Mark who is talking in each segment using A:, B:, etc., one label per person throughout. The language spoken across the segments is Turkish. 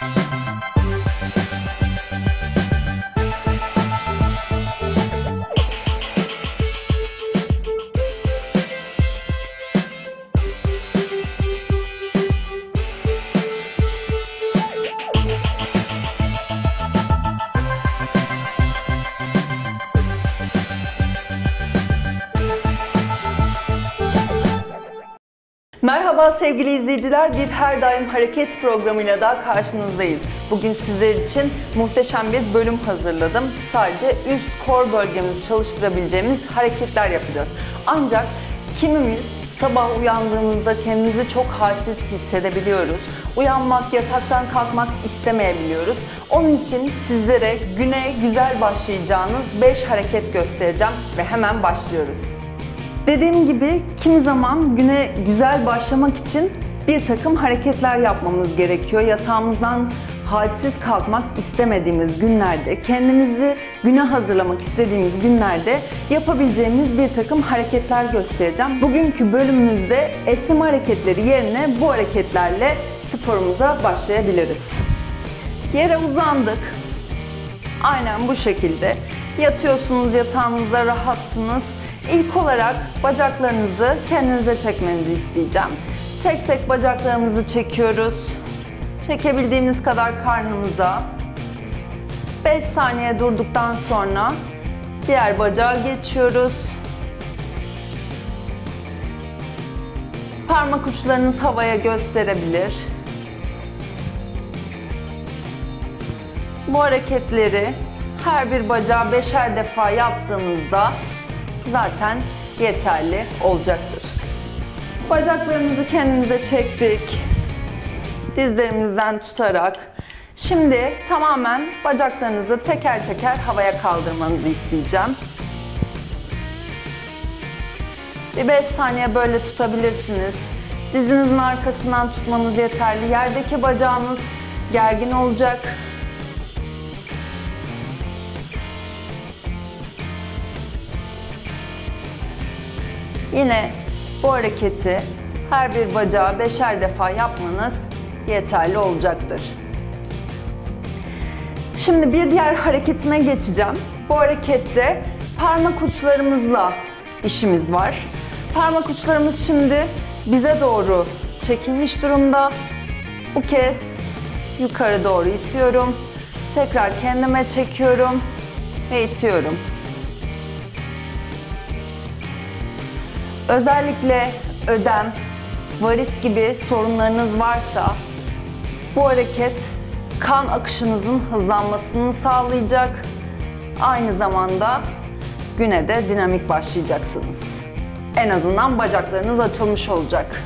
A: Merhaba sevgili izleyiciler, bir Her Daim Hareket programıyla daha karşınızdayız. Bugün sizler için muhteşem bir bölüm hazırladım. Sadece üst kor bölgemizi çalıştırabileceğimiz hareketler yapacağız. Ancak kimimiz sabah uyandığımızda kendimizi çok halsiz hissedebiliyoruz. Uyanmak, yataktan kalkmak istemeyebiliyoruz. Onun için sizlere güne güzel başlayacağınız 5 hareket göstereceğim ve hemen başlıyoruz. Dediğim gibi kimi zaman güne güzel başlamak için bir takım hareketler yapmamız gerekiyor. Yatağımızdan halsiz kalkmak istemediğimiz günlerde, kendimizi güne hazırlamak istediğimiz günlerde yapabileceğimiz bir takım hareketler göstereceğim. Bugünkü bölümümüzde esneme hareketleri yerine bu hareketlerle sporumuza başlayabiliriz. Yere uzandık. Aynen bu şekilde. Yatıyorsunuz, yatağınızda rahatsınız. İlk olarak bacaklarınızı kendinize çekmenizi isteyeceğim. Tek tek bacaklarımızı çekiyoruz. Çekebildiğimiz kadar karnımıza. 5 saniye durduktan sonra diğer bacağa geçiyoruz. Parmak uçlarınız havaya gösterebilir. Bu hareketleri her bir bacağı 5'er defa yaptığınızda zaten yeterli olacaktır. Bacaklarımızı kendimize çektik. Dizlerimizden tutarak. Şimdi tamamen bacaklarınızı teker teker havaya kaldırmanızı isteyeceğim. Bir 5 saniye böyle tutabilirsiniz. Dizinizin arkasından tutmanız yeterli. Yerdeki bacağınız gergin olacak. Yine bu hareketi her bir bacağı 5'er defa yapmanız yeterli olacaktır. Şimdi bir diğer hareketime geçeceğim. Bu harekette parmak uçlarımızla işimiz var. Parmak uçlarımız şimdi bize doğru çekilmiş durumda. Bu kez yukarı doğru itiyorum. Tekrar kendime çekiyorum ve itiyorum. Özellikle ödem, varis gibi sorunlarınız varsa bu hareket kan akışınızın hızlanmasını sağlayacak. Aynı zamanda güne de dinamik başlayacaksınız. En azından bacaklarınız açılmış olacak.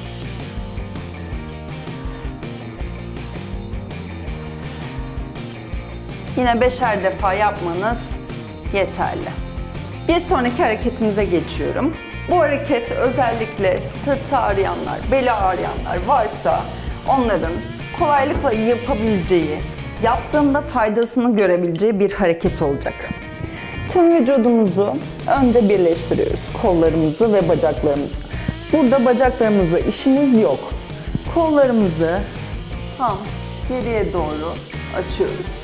A: Yine 5'er defa yapmanız yeterli. Bir sonraki hareketimize geçiyorum. Bu hareket özellikle sırtı ağrıyanlar, beli ağrıyanlar varsa onların kolaylıkla yapabileceği, yaptığında faydasını görebileceği bir hareket olacak. Tüm vücudumuzu önde birleştiriyoruz. Kollarımızı ve bacaklarımızı. Burada bacaklarımızla işimiz yok. Kollarımızı tam geriye doğru açıyoruz.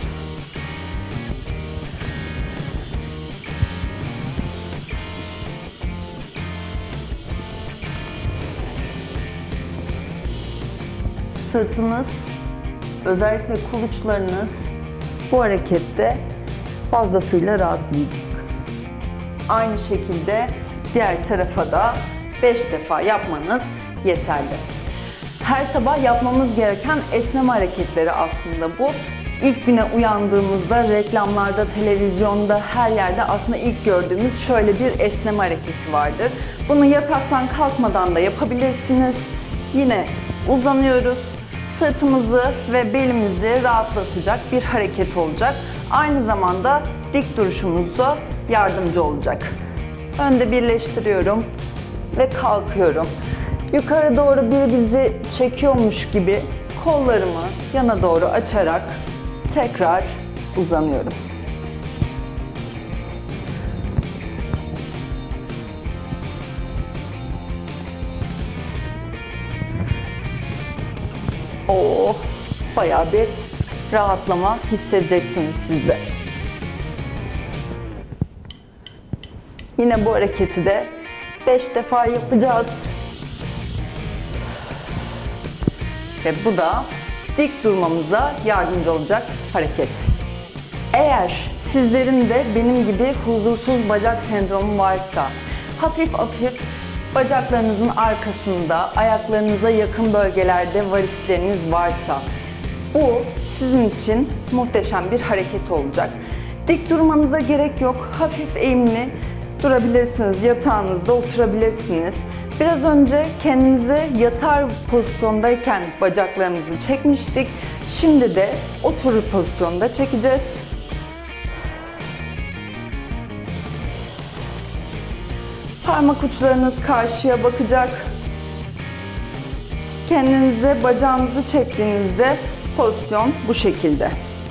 A: Sırtınız, özellikle kol uçlarınız bu harekette fazlasıyla rahatlayacak. Aynı şekilde diğer tarafa da 5 defa yapmanız yeterli. Her sabah yapmamız gereken esneme hareketleri aslında bu. İlk güne uyandığımızda reklamlarda, televizyonda, her yerde aslında ilk gördüğümüz şöyle bir esneme hareketi vardır. Bunu yataktan kalkmadan da yapabilirsiniz. Yine uzanıyoruz. Sırtımızı ve belimizi rahatlatacak bir hareket olacak. Aynı zamanda dik duruşumuza yardımcı olacak. Önde birleştiriyorum ve kalkıyorum. Yukarı doğru biri bizi çekiyormuş gibi kollarımı yana doğru açarak tekrar uzanıyorum. Bayağı bir rahatlama hissedeceksiniz siz de. Yine bu hareketi de 5 defa yapacağız. Ve bu da dik durmamıza yardımcı olacak hareket. Eğer sizlerin de benim gibi huzursuz bacak sendromu varsa, hafif hafif bacaklarınızın arkasında, ayaklarınıza yakın bölgelerde varisleriniz varsa, bu sizin için muhteşem bir hareket olacak. Dik durmanıza gerek yok. Hafif eğimli durabilirsiniz. Yatağınızda oturabilirsiniz. Biraz önce kendimize yatar pozisyondayken bacaklarımızı çekmiştik. Şimdi de oturur pozisyonda çekeceğiz. Parmak uçlarınız karşıya bakacak. Kendinize bacağınızı çektiğinizde pozisyon bu şekilde.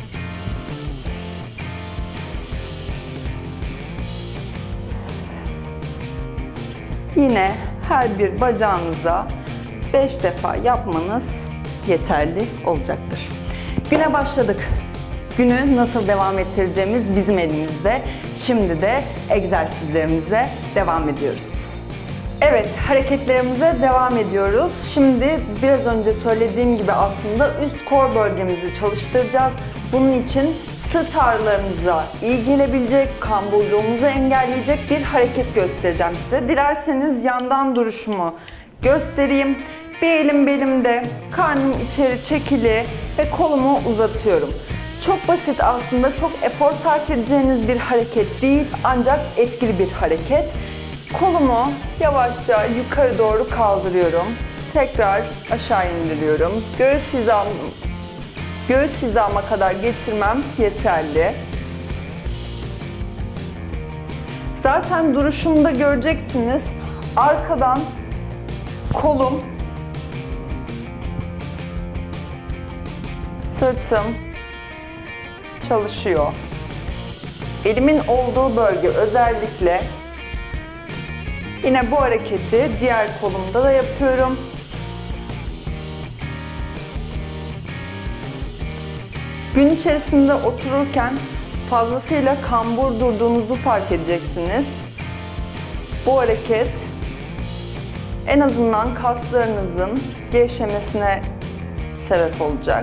A: Yine her bir bacağınıza 5 defa yapmanız yeterli olacaktır. Güne başladık. Günü nasıl devam ettireceğimiz bizim elimizde. Şimdi de egzersizlerimize devam ediyoruz. Evet, hareketlerimize devam ediyoruz. Şimdi biraz önce söylediğim gibi aslında üst kor bölgemizi çalıştıracağız. Bunun için sırt ağrılarınıza iyi gelebilecek, kamburluğumuzu engelleyecek bir hareket göstereceğim size. Dilerseniz yandan duruşumu göstereyim. Bir elim belimde, karnım içeri çekili ve kolumu uzatıyorum. Çok basit aslında, çok efor sarf edeceğiniz bir hareket değil, ancak etkili bir hareket. Kolumu yavaşça yukarı doğru kaldırıyorum. Tekrar aşağı indiriyorum. Göğüs hizama kadar getirmem yeterli. Zaten duruşumda göreceksiniz. Arkadan kolum, sırtım çalışıyor. Elimin olduğu bölge özellikle. Yine bu hareketi diğer kolumda da yapıyorum. Gün içerisinde otururken fazlasıyla kambur durduğunuzu fark edeceksiniz. Bu hareket en azından kaslarınızın gevşemesine sebep olacak.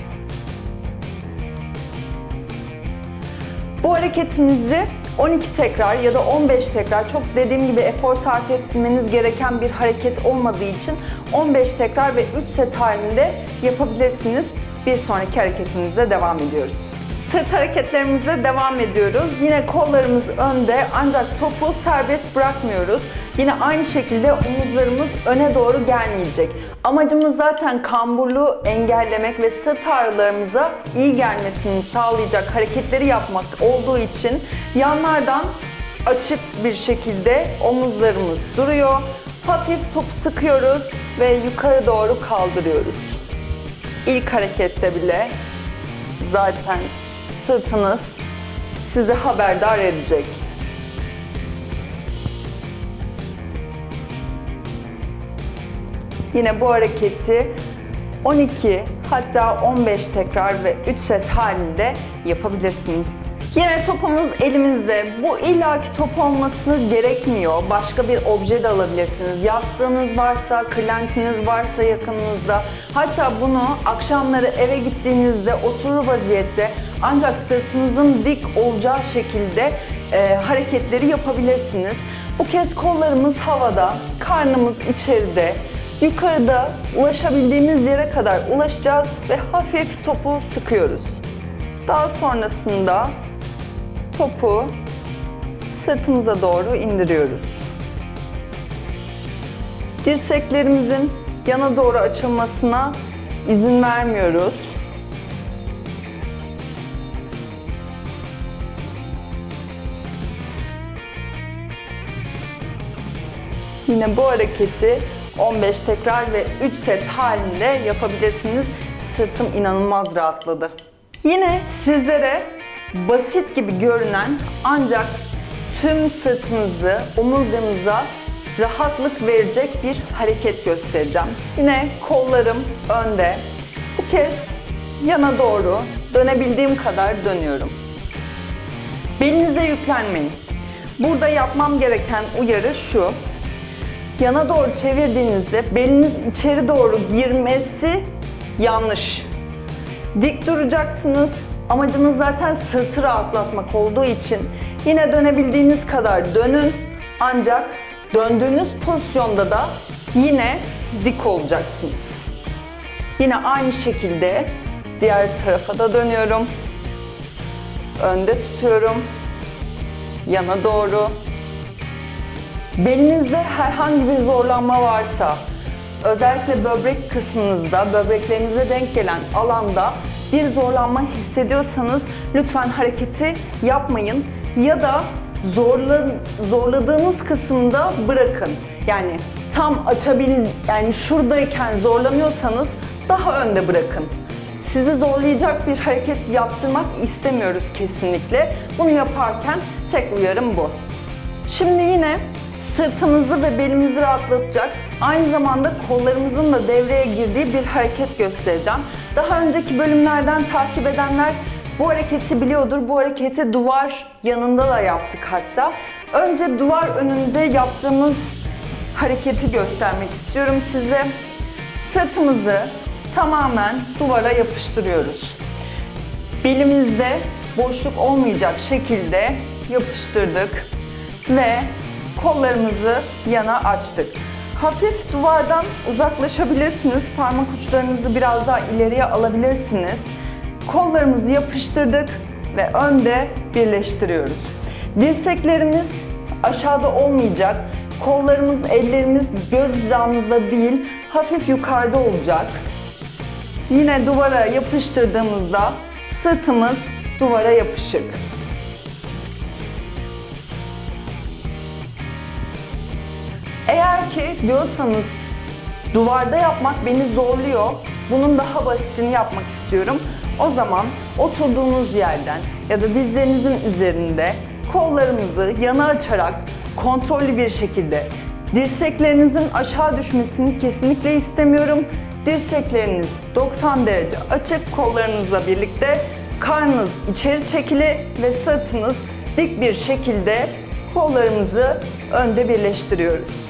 A: Bu hareketimizi 12 tekrar ya da 15 tekrar, çok dediğim gibi efor sarf etmeniz gereken bir hareket olmadığı için 15 tekrar ve 3 set halinde yapabilirsiniz. Bir sonraki hareketimizle devam ediyoruz. Sırt hareketlerimizle devam ediyoruz. Yine kollarımız önde ancak topu serbest bırakmıyoruz. Yine aynı şekilde omuzlarımız öne doğru gelmeyecek. Amacımız zaten kamburluğu engellemek ve sırt ağrılarımıza iyi gelmesini sağlayacak hareketleri yapmak olduğu için yanlardan açık bir şekilde omuzlarımız duruyor. Hafif topu sıkıyoruz ve yukarı doğru kaldırıyoruz. İlk harekette bile zaten sırtınız sizi haberdar edecek. Yine bu hareketi 12 hatta 15 tekrar ve 3 set halinde yapabilirsiniz. Yine topumuz elimizde. Bu illaki top olması gerekmiyor. Başka bir obje de alabilirsiniz. Yastığınız varsa, kırlentiniz varsa yakınınızda. Hatta bunu akşamları eve gittiğinizde oturur vaziyette ancak sırtınızın dik olacağı şekilde hareketleri yapabilirsiniz. Bu kez kollarımız havada, karnımız içeride. Yukarıda ulaşabildiğimiz yere kadar ulaşacağız ve hafif topu sıkıyoruz. Daha sonrasında topu sırtımıza doğru indiriyoruz. Dirseklerimizin yana doğru açılmasına izin vermiyoruz. Yine bu hareketi 15 tekrar ve 3 set halinde yapabilirsiniz. Sırtım inanılmaz rahatladı. Yine sizlere basit gibi görünen ancak tüm sırtınızı, omurganıza rahatlık verecek bir hareket göstereceğim. Yine kollarım önde. Bu kez yana doğru Dönebildiğim kadar dönüyorum. Belinize yüklenmeyin. Burada yapmam gereken uyarı şu. Yana doğru çevirdiğinizde beliniz içeri doğru girmesi yanlış. Dik duracaksınız. Amacımız zaten sırtı rahatlatmak olduğu için yine dönebildiğiniz kadar dönün. Ancak döndüğünüz pozisyonda da yine dik olacaksınız. Yine aynı şekilde diğer tarafa da dönüyorum. Önde tutuyorum. Yana doğru. Belinizde herhangi bir zorlanma varsa, özellikle böbrek kısmınızda, böbreklerinize denk gelen alanda bir zorlanma hissediyorsanız lütfen hareketi yapmayın ya da zorladığınız kısımda bırakın. Yani tam yani şuradayken zorlanıyorsanız daha önde bırakın. Sizi zorlayacak bir hareket yaptırmak istemiyoruz kesinlikle. Bunu yaparken tek uyarım bu. Şimdi yine sırtımızı ve belimizi rahatlatacak, aynı zamanda kollarımızın da devreye girdiği bir hareket göstereceğim. Daha önceki bölümlerden takip edenler bu hareketi biliyordur. Bu hareketi duvar yanında da yaptık hatta. Önce duvar önünde yaptığımız hareketi göstermek istiyorum size. Sırtımızı tamamen duvara yapıştırıyoruz. Belimizde boşluk olmayacak şekilde yapıştırdık ve kollarımızı yana açtık. Hafif duvardan uzaklaşabilirsiniz. Parmak uçlarınızı biraz daha ileriye alabilirsiniz. Kollarımızı yapıştırdık ve önde birleştiriyoruz. Dirseklerimiz aşağıda olmayacak. Kollarımız, ellerimiz göz hizamızda değil, hafif yukarıda olacak. Yine duvara yapıştırdığımızda sırtımız duvara yapışık. Eğer ki diyorsanız duvarda yapmak beni zorluyor, bunun daha basitini yapmak istiyorum. O zaman oturduğunuz yerden ya da dizlerinizin üzerinde kollarınızı yana açarak kontrollü bir şekilde, dirseklerinizin aşağı düşmesini kesinlikle istemiyorum. Dirsekleriniz 90 derece açık, kollarınızla birlikte karnınız içeri çekili ve sırtınız dik bir şekilde kollarımızı önde birleştiriyoruz.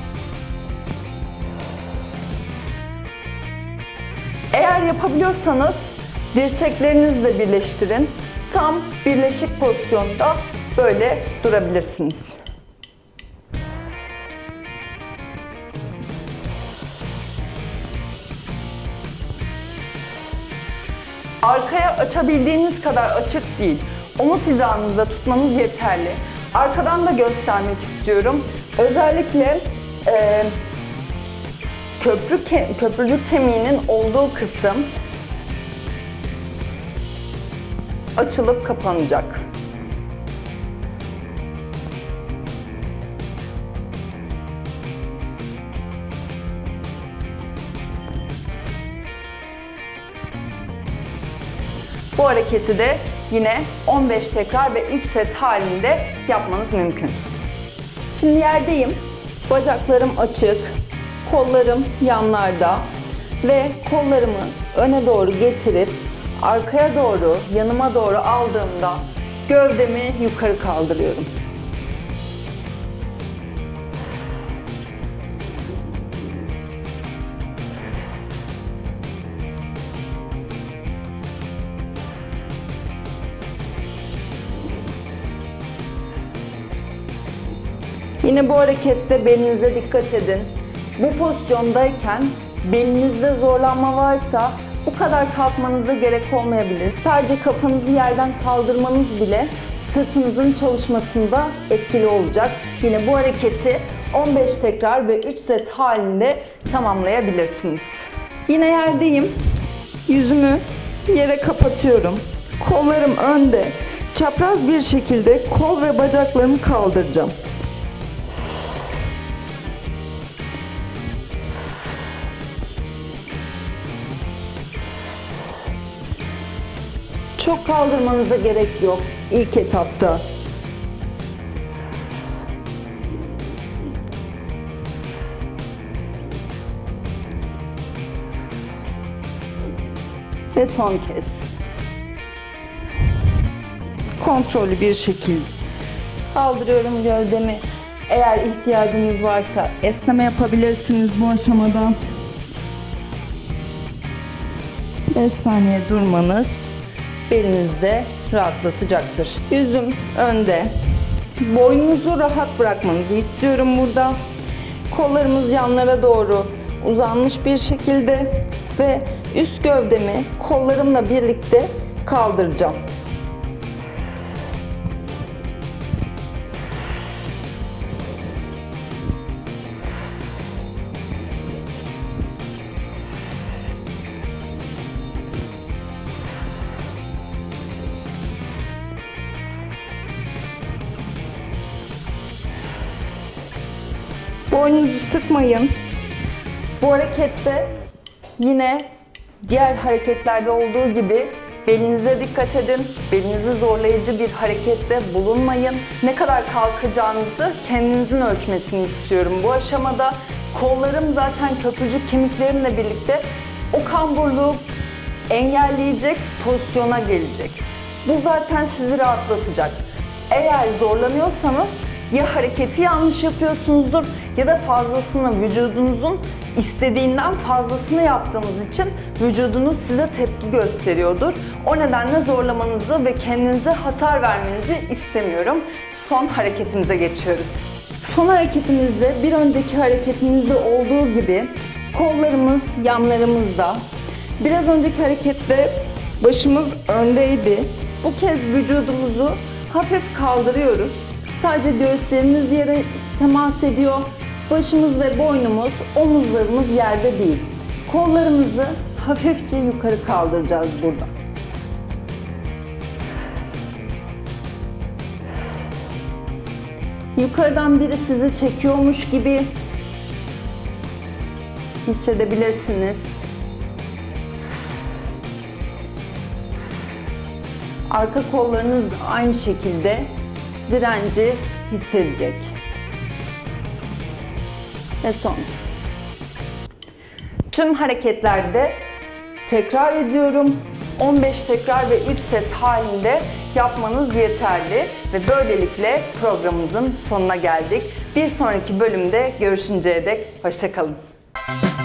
A: Eğer yapabiliyorsanız dirseklerinizle birleştirin. Tam birleşik pozisyonda böyle durabilirsiniz. Arkaya açabildiğiniz kadar açık değil. Omuz hizanızda tutmanız yeterli. Arkadan da göstermek istiyorum. Özellikle köprücük kemiğinin olduğu kısım açılıp kapanacak. Bu hareketi de yine 15 tekrar ve 3 set halinde yapmanız mümkün. Şimdi yerdeyim. Bacaklarım açık, kollarım yanlarda ve kollarımı öne doğru getirip arkaya doğru, yanıma doğru aldığımda gövdemi yukarı kaldırıyorum. Yine bu harekette belinize dikkat edin. Bu pozisyondayken belinizde zorlanma varsa bu kadar kalkmanıza gerek olmayabilir. Sadece kafanızı yerden kaldırmanız bile sırtınızın çalışmasında etkili olacak. Yine bu hareketi 15 tekrar ve 3 set halinde tamamlayabilirsiniz. Yine yerdeyim. Yüzümü yere kapatıyorum. Kollarım önde. Çapraz bir şekilde kol ve bacaklarımı kaldıracağım. Çok kaldırmanıza gerek yok ilk etapta. Ve son kez. kontrollü bir şekilde kaldırıyorum gövdemi. Eğer ihtiyacınız varsa esneme yapabilirsiniz bu aşamada. 5 saniye durmanız belinizde rahatlatacaktır. Yüzüm önde. Boynunuzu rahat bırakmanızı istiyorum burada. Kollarımız yanlara doğru uzanmış bir şekilde ve üst gövdemi kollarımla birlikte kaldıracağım. Boynunuzu sıkmayın. Bu harekette yine diğer hareketlerde olduğu gibi belinize dikkat edin. Belinizi zorlayıcı bir harekette bulunmayın. Ne kadar kalkacağınızı kendinizin ölçmesini istiyorum bu aşamada. Kollarım zaten köprücük kemiklerimle birlikte o kamburluğu engelleyecek pozisyona gelecek. Bu zaten sizi rahatlatacak. Eğer zorlanıyorsanız ya hareketi yanlış yapıyorsunuzdur ya da fazlasını, vücudunuzun istediğinden fazlasını yaptığınız için vücudunuz size tepki gösteriyordur. O nedenle zorlamanızı ve kendinize hasar vermenizi istemiyorum. Son hareketimize geçiyoruz. Son hareketimizde bir önceki hareketimizde olduğu gibi kollarımız yanlarımızda. Biraz önceki harekette başımız öndeydi. Bu kez vücudumuzu hafif kaldırıyoruz. Sadece göğüslerimiz yere temas ediyor. Başımız ve boynumuz, omuzlarımız yerde değil. Kollarımızı hafifçe yukarı kaldıracağız burada. Yukarıdan biri sizi çekiyormuş gibi hissedebilirsiniz. Arka kollarınız da aynı şekilde direnci hissedecek. Ve son kez. Tüm hareketlerde tekrar ediyorum. 15 tekrar ve 3 set halinde yapmanız yeterli. Ve böylelikle programımızın sonuna geldik. Bir sonraki bölümde görüşünceye dek hoşça kalın.